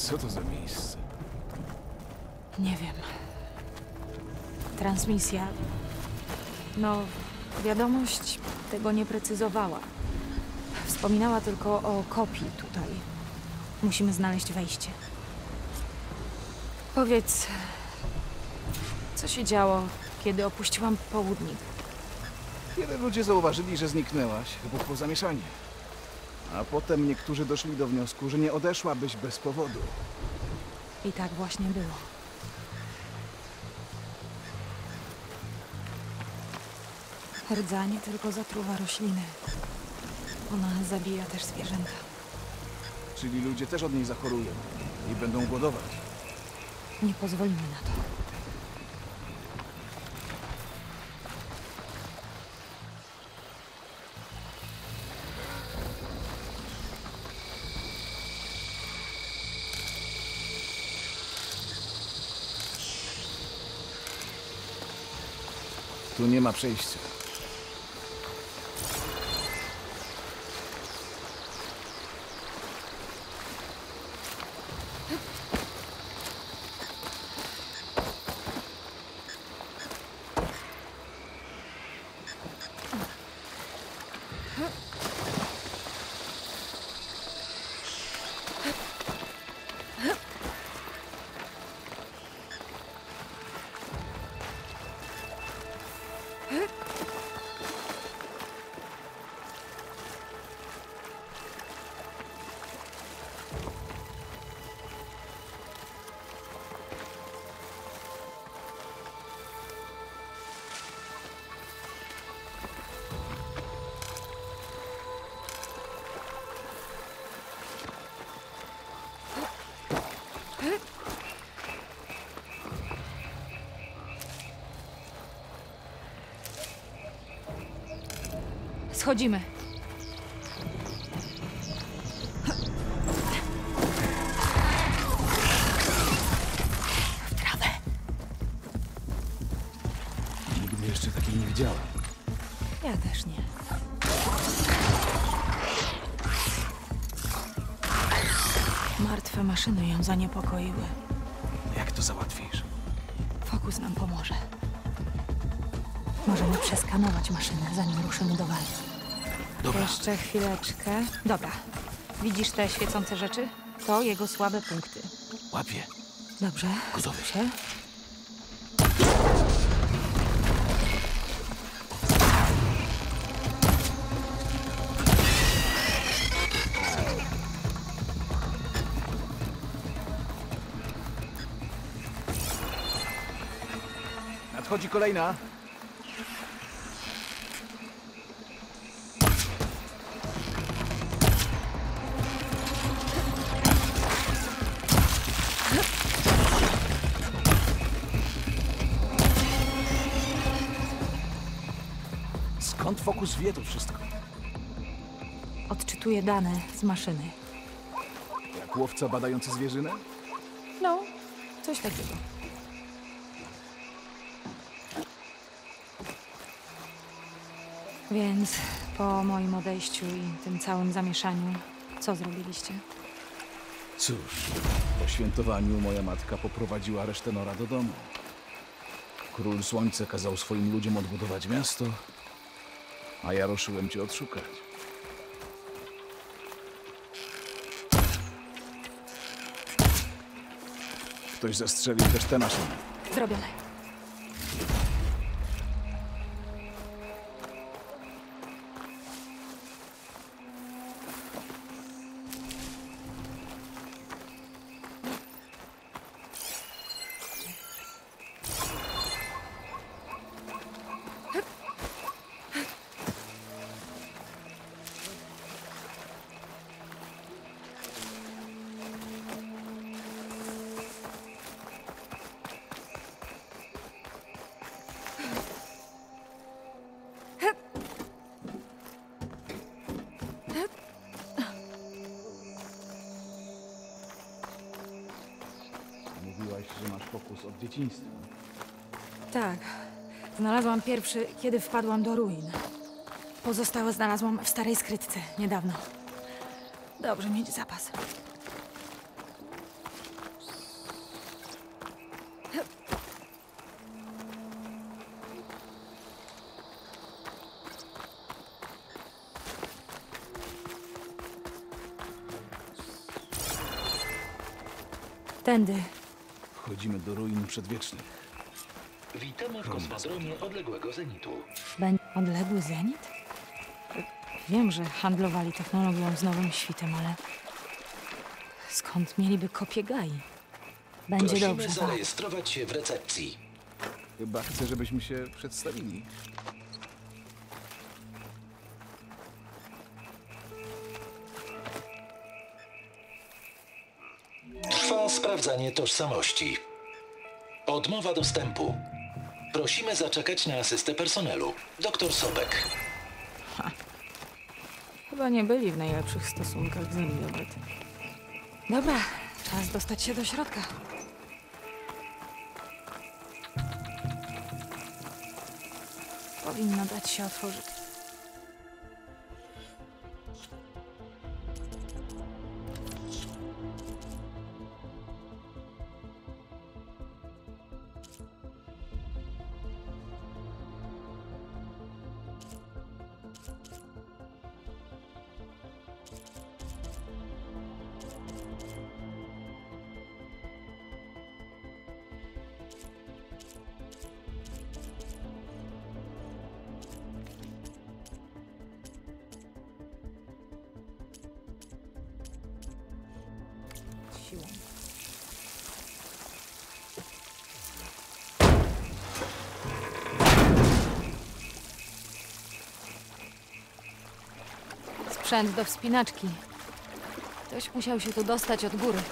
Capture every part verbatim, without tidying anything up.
Co to za miejsce? Nie wiem. Transmisja. No, wiadomość tego nie precyzowała. Wspominała tylko o kopii tutaj. Musimy znaleźć wejście. Powiedz, co się działo, kiedy opuściłam południk? Kiedy ludzie zauważyli, że zniknęłaś, wybuchło zamieszanie. A potem niektórzy doszli do wniosku, że nie odeszłabyś bez powodu. I tak właśnie było. Rdza nie tylko zatruwa rośliny. Ona zabija też zwierzęta. Czyli ludzie też od niej zachorują i będą głodować. Nie pozwolimy na to. Tu nie ma przejścia. Schodzimy. W trawę. Nigdy jeszcze takiej nie widziałem. Ja też nie. Martwe maszyny ją zaniepokoiły. Jak to załatwisz? Fokus nam pomoże. Możemy przeskanować maszynę, zanim ruszymy do walki. Dobra. Jeszcze chwileczkę. Dobra. Widzisz te świecące rzeczy? To jego słabe punkty. Łapię. Dobrze. Gotowy. Się. Nadchodzi kolejna. Skąd Fokus wie to wszystko? Odczytuję dane z maszyny. Jak łowca badający zwierzynę? No, coś takiego. Więc po moim odejściu i tym całym zamieszaniu, co zrobiliście? Cóż, po świętowaniu moja matka poprowadziła resztę Nora do domu. Król Słońce kazał swoim ludziom odbudować miasto, a ja ruszyłem cię odszukać. Ktoś zastrzelił też tę maszynę. Zrobione. Mówiłaś, że masz fokus od dzieciństwa. Tak. Znalazłam pierwszy, kiedy wpadłam do ruin. Pozostałe znalazłam w starej skrytce niedawno. Dobrze mieć zapas. Tędy. Wchodzimy do ruin przedwiecznych. Witamy w kosmodromie odległego Zenitu. Będzie odległy zenit? Wiem, że handlowali technologią z Nowym Świtem, ale... Skąd mieliby kopię Gai? Będzie Prosimy dobrze, tak. zarejestrować się w recepcji. Chyba chcę, żebyśmy się przedstawili. Trwa sprawdzanie tożsamości. Odmowa dostępu. Prosimy zaczekać na asystę personelu. Doktor Sobek. Chyba nie byli w najlepszych stosunkach z Elizabeth. Dobra, czas dostać się do środka. Powinno dać się otworzyć. Siłą. Sprzęt do wspinaczki. Ktoś musiał się tu dostać od góry.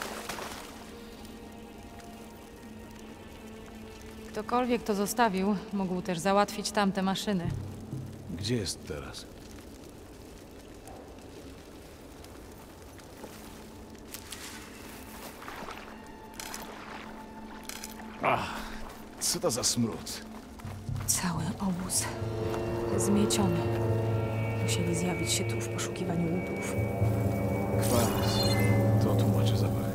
Ktokolwiek to zostawił, mógł też załatwić tamte maszyny. Gdzie jest teraz? Ach, co to za smród? Cały obóz zmieciony. Musieli zjawić się tu w poszukiwaniu łupów. Kwas. To tłumaczy zapach.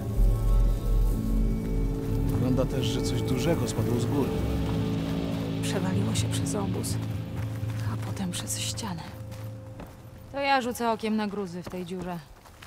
Wygląda też, że coś dużego spadło z góry. Przewaliło się przez obóz, a potem przez ścianę. To ja rzucę okiem na gruzy w tej dziurze.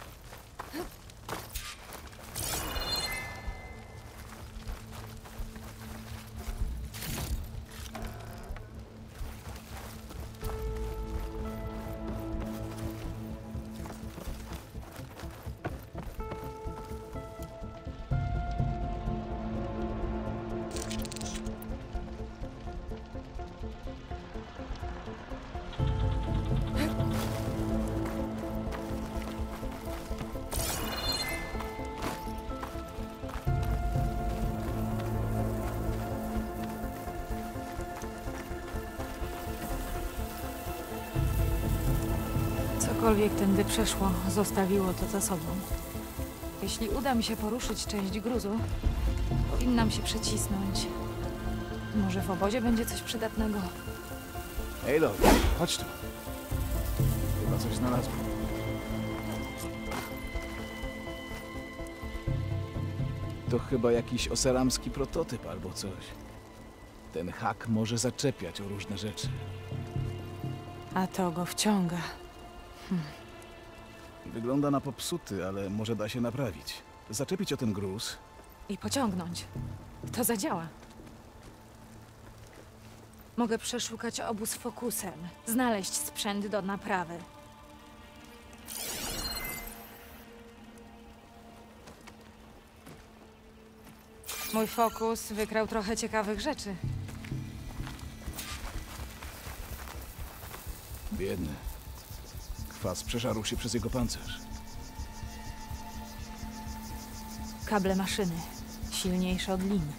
Cokolwiek tędy przeszło, zostawiło to za sobą. Jeśli uda mi się poruszyć część gruzu, powinnam się przecisnąć. Może w obozie będzie coś przydatnego. Ej, Lord, chodź tu. Chyba coś znalazłem. To chyba jakiś oseramski prototyp albo coś. Ten hak może zaczepiać o różne rzeczy. A to go wciąga. Wygląda na popsuty, ale może da się naprawić. Zaczepić o ten gruz. I pociągnąć. To zadziała. Mogę przeszukać obóz fokusem, znaleźć sprzęt do naprawy. Mój fokus wykrał trochę ciekawych rzeczy. Biedny. Kwas przeżarł się przez jego pancerz. Kable maszyny, silniejsze od lin.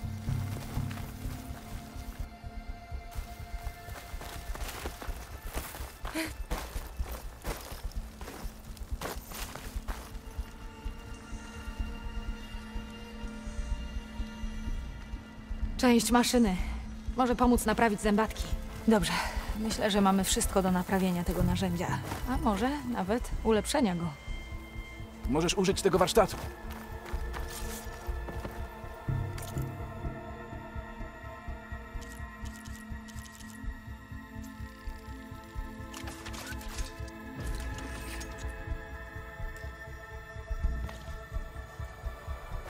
Część maszyny. Może pomóc naprawić zębatki. Dobrze. Myślę, że mamy wszystko do naprawienia tego narzędzia. A może nawet ulepszenia go. Możesz użyć tego warsztatu.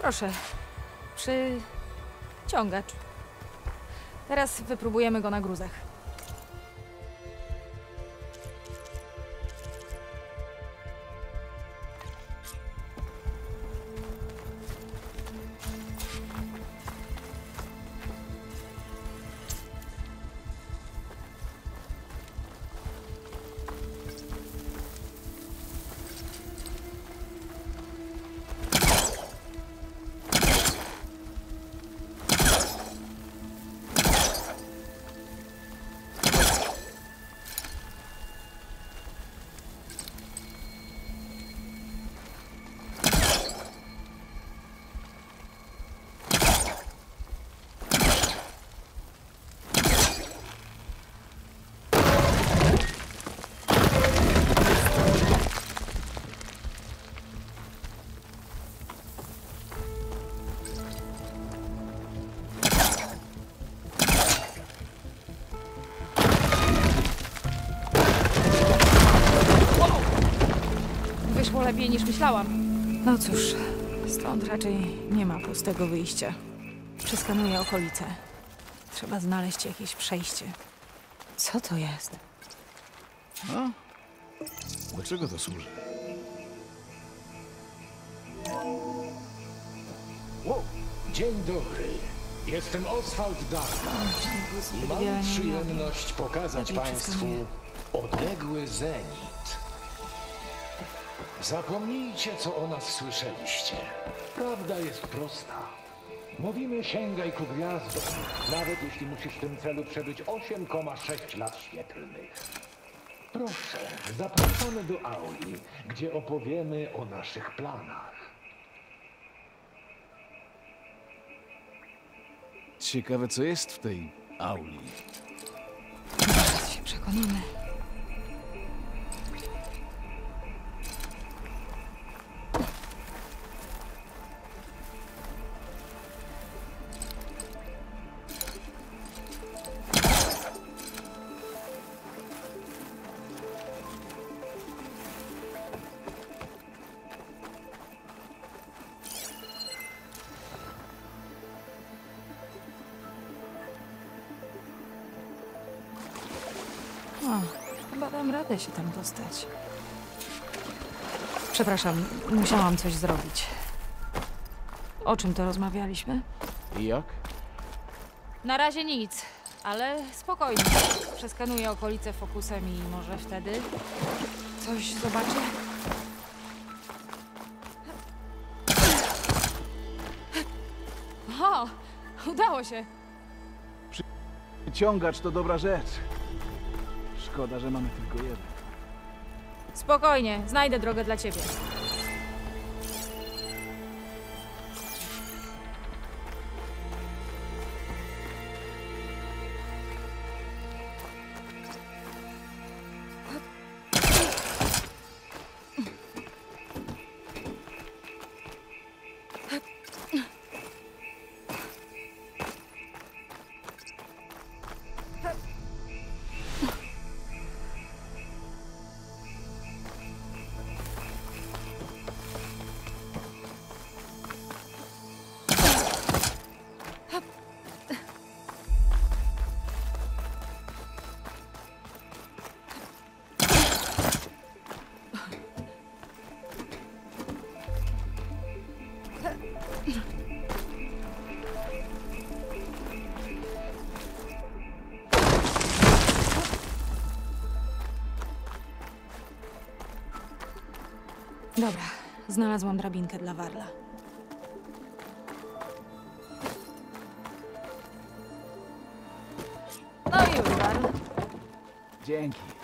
Proszę. Przyciągacz. Teraz wypróbujemy go na gruzach. Wyszło lepiej niż myślałam. No cóż, stąd raczej nie ma pustego wyjścia. Przeskanuję okolice. Trzeba znaleźć jakieś przejście. Co to jest? A? Do czego to służy? Wow. Dzień dobry. Jestem Oswald Darman i mam Wiele nie przyjemność pokazać Lepiej Państwu przeskanuję. odległy zenit. Zapomnijcie, co o nas słyszeliście. Prawda jest prosta. Mówimy, sięgaj ku gwiazdom, nawet jeśli musisz w tym celu przebyć osiem przecinek sześć lat świetlnych. Proszę, zapraszamy do auli, gdzie opowiemy o naszych planach. Ciekawe, co jest w tej auli. Zaraz się przekonamy. O, chyba dam radę się tam dostać. Przepraszam, musiałam coś zrobić. O czym to rozmawialiśmy? I jak? Na razie nic, ale spokojnie. Przeskanuję okolice fokusem i może wtedy coś zobaczę. O, udało się. Ciągacz to dobra rzecz. Szkoda, że mamy tylko jeden. Spokojnie, znajdę drogę dla ciebie. Dobra, znalazłam drabinkę dla Warla. No i już, Warl. Dzięki.